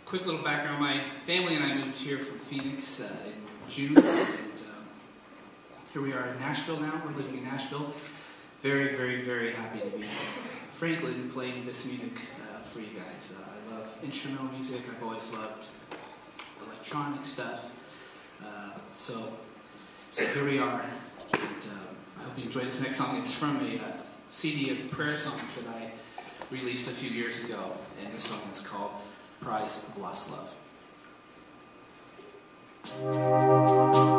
quick little background. My family and I moved here from Phoenix in June, and here we are in Nashville now. We're living in Nashville. Very, very, very happy to be Franklin playing this music for you guys. I love instrumental music. I've always loved electronic stuff. So here we are, and I hope you enjoy this next song. It's from a CD of prayer songs that I released a few years ago, and this song is called Prize of Lost Love.